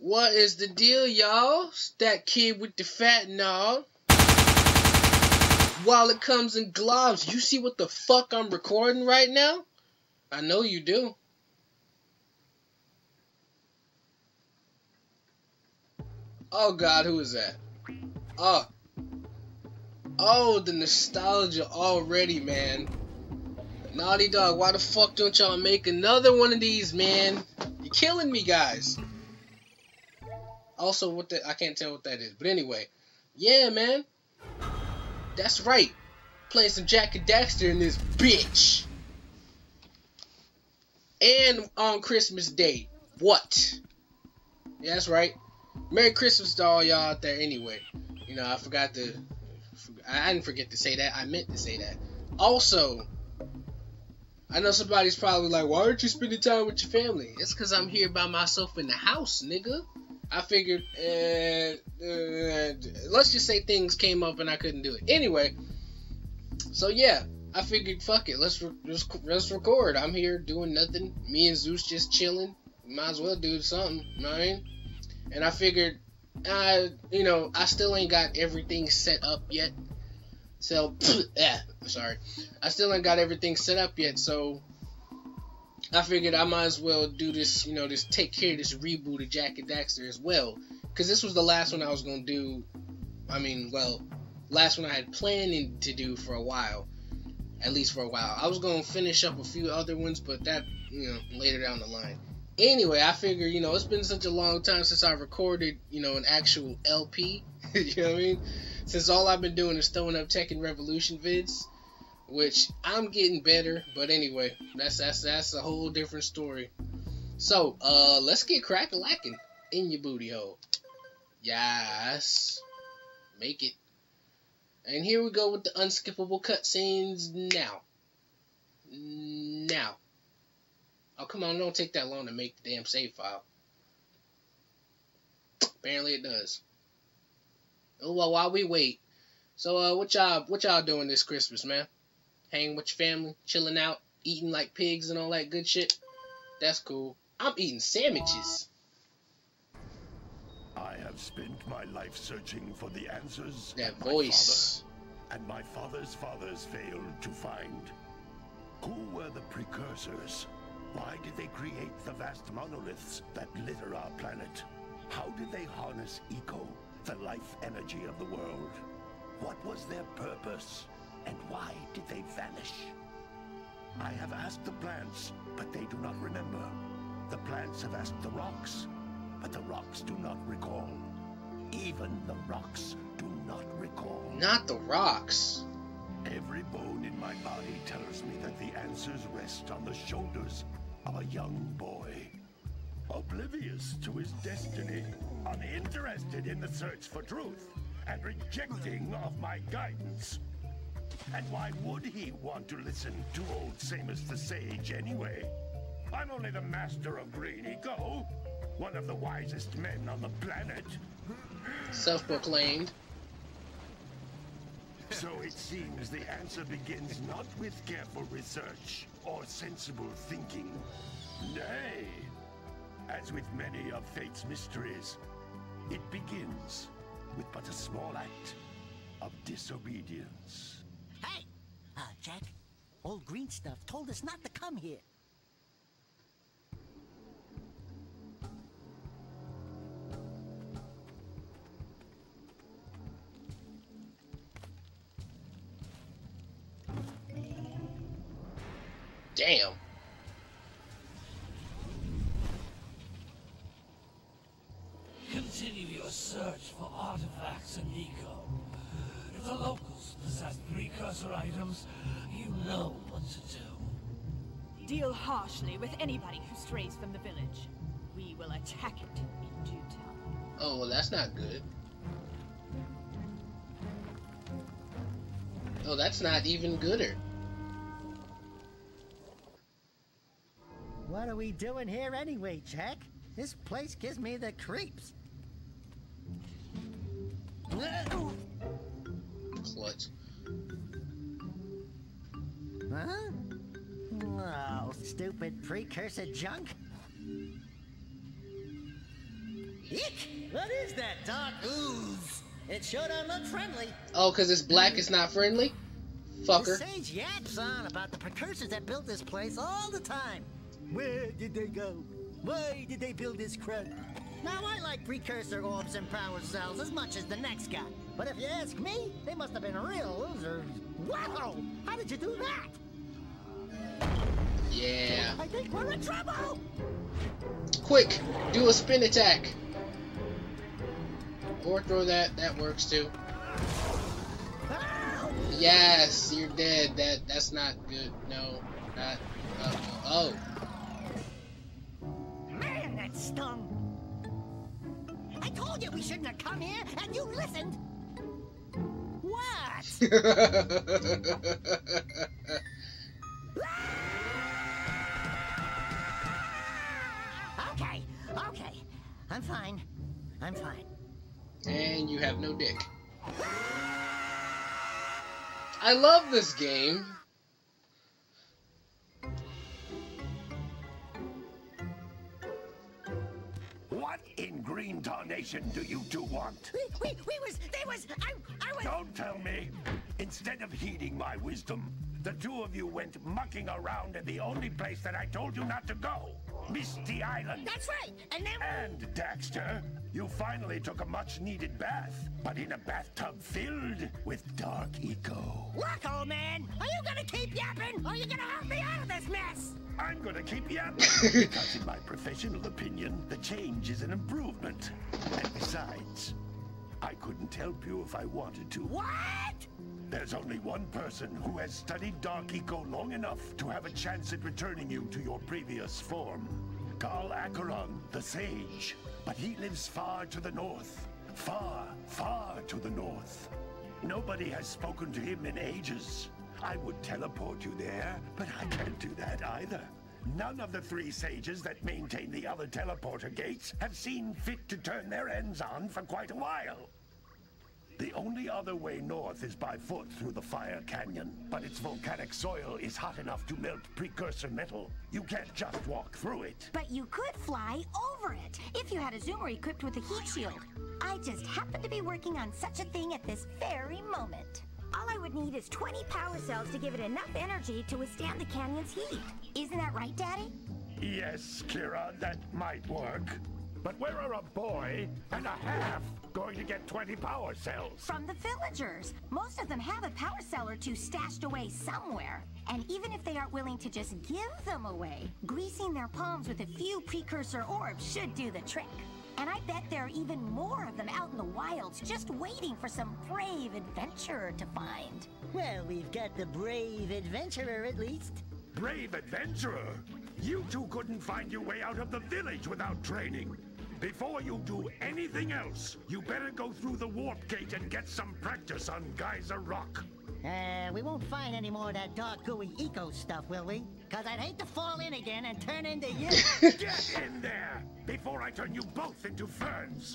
What is the deal, y'all? It's that kid with the fat and all. While it comes in globs, you see what the fuck I'm recording right now? I know you do. Oh God, who is that? Oh, the nostalgia already, man. Naughty Dog, why the fuck don't y'all make another one of these, man? You're killing me, guys. Also, I can't tell what that is, but anyway, yeah, man. That's right. Playing some Jak Daxter in this bitch. And on Christmas Day. What? Yeah, that's right. Merry Christmas to all y'all out there anyway. You know, I didn't forget to say that. I meant to say that. Also, I know somebody's probably like, why aren't you spending time with your family? It's because I'm here by myself in the house, nigga. I figured, let's just say things came up and I couldn't do it. Anyway, so yeah, I figured, fuck it, let's record. I'm here doing nothing. Me and Zeus just chilling. Might as well do something, you know what I mean? And I figured, you know, I still ain't got everything set up yet. So, sorry. I still ain't got everything set up yet, so I figured I might as well do this, you know, just take care of this reboot of Jak Daxter as well. Because this was the last one I was going to do. I mean, well, last one I had planning to do for a while. At least for a while. I was going to finish up a few other ones, but that, you know, later down the line. Anyway, I figure, you know, it's been such a long time since I recorded, you know, an actual LP. You know what I mean? Since all I've been doing is throwing up Tekken Revolution vids. Which, I'm getting better, but anyway, that's a whole different story. So, let's get crack-a-lackin' in your booty hole. Yes. Make it. And here we go with the unskippable cutscenes now. Now. Oh, come on, don't take that long to make the damn save file. Apparently it does. Oh, well, while we wait. So, what y'all doing this Christmas, man? Hanging with your family, chilling out, eating like pigs and all that good shit? That's cool. I'm eating sandwiches. I have spent my life searching for the answers that voice and my father's fathers failed to find. Who were the precursors? Why did they create the vast monoliths that litter our planet? How did they harness eco, the life energy of the world? What was their purpose? And why did they vanish? I have asked the plants, but they do not remember. The plants have asked the rocks, but the rocks do not recall. Even the rocks do not recall. Not the rocks. Every bone in my body tells me that the answers rest on the shoulders of a young boy. Oblivious to his destiny, uninterested in the search for truth, and rejecting of my guidance. And why would he want to listen to old Samus the Sage anyway? I'm only the master of green eco, one of the wisest men on the planet. Self-proclaimed. So it seems the answer begins not with careful research or sensible thinking. Nay, as with many of fate's mysteries, it begins with but a small act of disobedience. Hey! Jak, old green stuff told us not to come here. Damn. Continue your search for artifacts and eco. If the locals possess precursor items, you know what to do. Deal harshly with anybody who strays from the village. We will attack it in due time. Oh, well, that's not good. Oh, that's not even gooder. What are we doing here anyway, Jak? This place gives me the creeps. Clutch. Huh? Oh, stupid precursor junk. Eek! What is that dark ooze? It sure don't look friendly. Oh, because it's black, it's not friendly? Fucker. The sage yaps on about the precursors that built this place all the time. Where did they go? Why did they build this crap? Now, I like precursor orbs and power cells as much as the next guy. But if you ask me, they must have been real losers. Wow! How did you do that? Yeah. I think we're in trouble! Quick, do a spin attack. Or throw that. That works too. Ow! Yes, you're dead. That's not good. No, not. Oh. Man, that stung! I told you we shouldn't have come here, and you listened! What? Okay. I'm fine. And you have no dick. I love this game. What in green tarnation do you two want? They was, I was... Don't tell me. Instead of heeding my wisdom, the two of you went mucking around in the only place that I told you not to go. Misty Island. That's right, and then... And, Daxter, you finally took a much-needed bath, but in a bathtub filled with dark eco. Look, old man, are you gonna keep yapping, or are you gonna help me out of this mess? I'm gonna keep yapping, because in my professional opinion, the change is an improvement. And besides, I couldn't help you if I wanted to. What? There's only one person who has studied Dark Eco long enough to have a chance at returning you to your previous form. Carl Acheron, the Sage. But he lives far to the north. Far, far to the north. Nobody has spoken to him in ages. I would teleport you there, but I can't do that either. None of the three sages that maintain the other teleporter gates have seen fit to turn their ends on for quite a while. The only other way north is by foot through the Fire Canyon, but its volcanic soil is hot enough to melt precursor metal. You can't just walk through it. But you could fly over it, if you had a zoomer equipped with a heat shield. I just happen to be working on such a thing at this very moment. All I would need is 20 power cells to give it enough energy to withstand the canyon's heat. Isn't that right, Daddy? Yes, Kira, that might work. But where are a boy and a half going to get 20 power cells? From the villagers. Most of them have a power cell or two stashed away somewhere. And even if they aren't willing to just give them away, greasing their palms with a few precursor orbs should do the trick. And I bet there are even more of them out in the wilds just waiting for some brave adventurer to find. Well, we've got the brave adventurer at least. Brave adventurer? You two couldn't find your way out of the village without training. Before you do anything else, you better go through the warp gate and get some practice on Geyser Rock. We won't find any more of that dark gooey eco stuff, will we? Cause I'd hate to fall in again and turn into you. Get in there before I turn you both into ferns.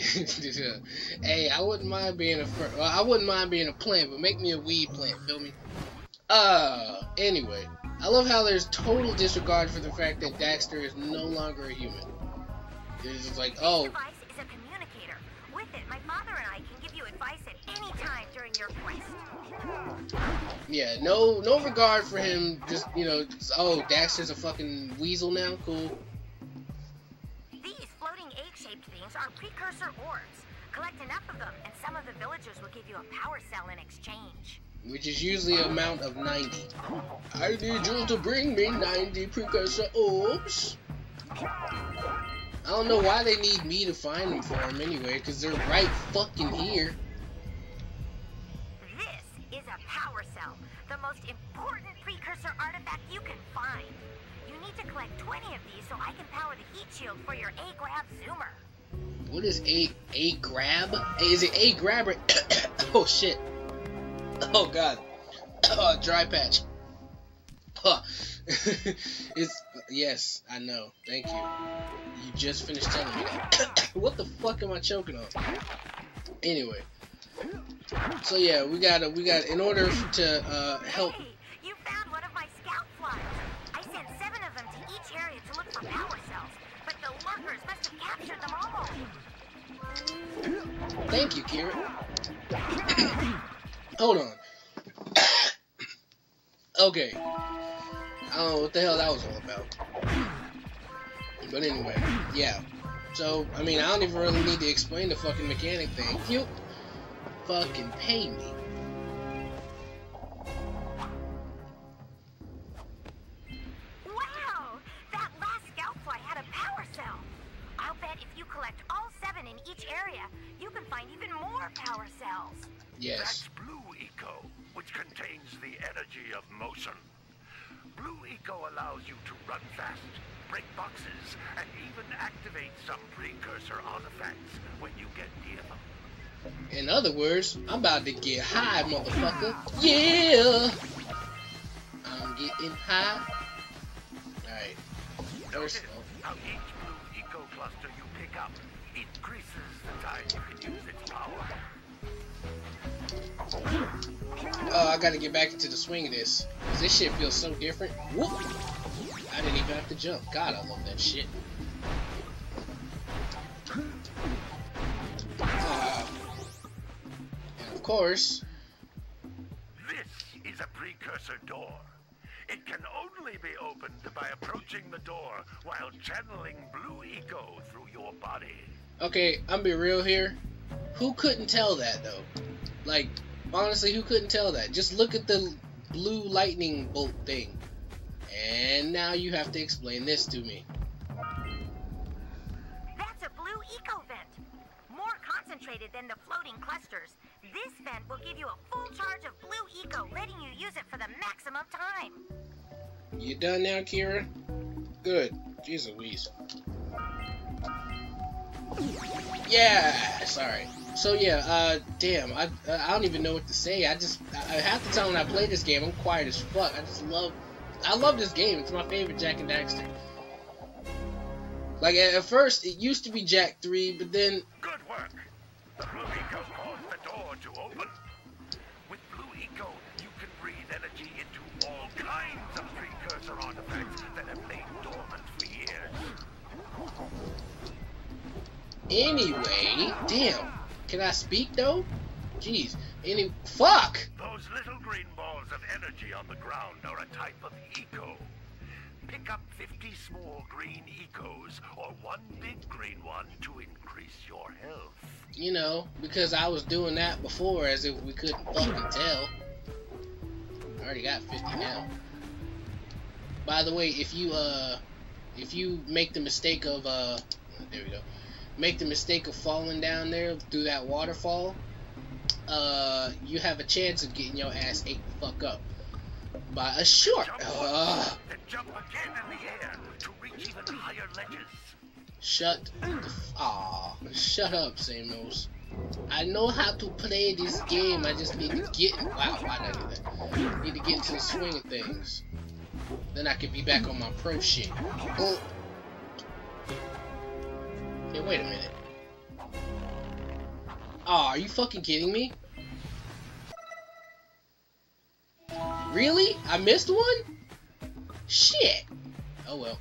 Hey, I wouldn't mind being a fern. Well, I wouldn't mind being a plant, but make me a weed plant, feel me? Anyway, I love how there's total disregard for the fact that Daxter is no longer a human. It's just like, oh. This device is a communicator. With it, my father and I can give you advice at any time during your quest. Yeah, no regard for him. Just, you know, oh, Daxter's a fucking weasel now. Cool. These floating egg-shaped things are precursor orbs. Collect enough of them, and some of the villagers will give you a power cell in exchange. Which is usually an amount of 90. I need you to bring me 90 precursor orbs. I don't know why they need me to find them for them anyway, because they're right fucking here. This is a power cell, the most important precursor artifact you can find. You need to collect 20 of these so I can power the heat shield for your A-Grab zoomer. What is A-Grab? Is it A-Grab or... oh shit. Oh god. Dry patch. It's... yes, I know. Thank you. You just finished telling me that. What the fuck am I choking on? Anyway. So yeah, we got in order to help... Hey, you found one of my scout flyers. I sent 7 of them to each area to look for power cells, but the lurkers must have captured them all. Thank you, Kira. Hold on. Okay. I don't know what the hell that was all about. But anyway, yeah. So, I mean, I don't even really need to explain the fucking mechanic thing. You fucking pay me. Wow! That last scout fly had a power cell. I'll bet if you collect all 7 in each area, you can find even more power cells. Yes. That's Blue Eco, which contains the energy of motion. Blue Eco allows you to run fast, break boxes, and even activate some precursor artifacts when you get near them. In other words, I'm about to get high, motherfucker. Yeah! I'm getting high. Alright. Notice First off. how each Blue Eco cluster you pick up increases the time you can use its power. Oh, I gotta get back into the swing of this. 'Cause this shit feels so different. Whoop! I didn't even have to jump. God, I love that shit. And of course... This is a precursor door. It can only be opened by approaching the door while channeling Blue Eco through your body. Okay, I'm be real here. Who couldn't tell that, though? Like, honestly, who couldn't tell that? Just look at the blue lightning bolt thing. And now you have to explain this to me. That's a Blue Eco vent. More concentrated than the floating clusters. This vent will give you a full charge of Blue Eco, letting you use it for the maximum time. You done now, Kira? Good. Jeez Louise. Yeah, sorry. So yeah, damn, I don't even know what to say. Half the time when I play this game, I'm quiet as fuck. I love this game. It's my favorite Jak and Daxter. Like at first, it used to be Jak 3, but then Good work. The Blue Eco caused the door to open. With Blue Eco, you can breathe energy into all kinds of precursor artifacts that have lain dormant for years. anyway, damn. Can I speak though? Jeez. Fuck. Those little green balls of energy on the ground are a type of eco. Pick up 50 small green ecos or one big green one to increase your health. You know, because I was doing that before as if we couldn't fucking tell. I already got 50 now. By the way, if you make the mistake of there we go. Make the mistake of falling down there through that waterfall, you have a chance of getting your ass ate the fuck up by a shark. Then jump again in the air to reach even higher ledges. Shut up, Samus. I know how to play this game. I just need to get. Wow, why did I do that? Need to get into the swing of things. Then I can be back on my pro shit. Oh. Hey, wait a minute. Aw, are you fucking kidding me? Really? I missed one? Shit. Oh well.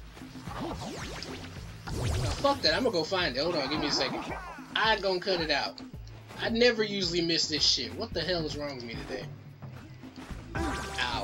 Now, fuck that. I'm gonna go find it. Hold on, give me a second. I'm gonna cut it out. I never usually miss this shit. What the hell is wrong with me today? Ow.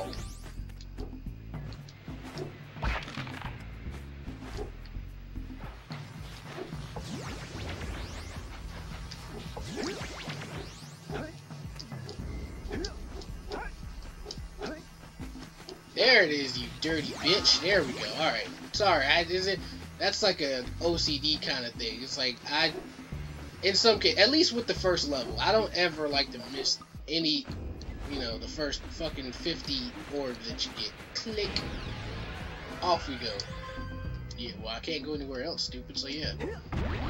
There it is, you dirty bitch. There we go. Alright. Sorry, that's like a OCD kind of thing. It's like, in some case, at least with the first level, I don't ever like to miss any, you know, the first fucking 50 orbs that you get. Click. Off we go. Yeah, well, I can't go anywhere else, stupid, so yeah.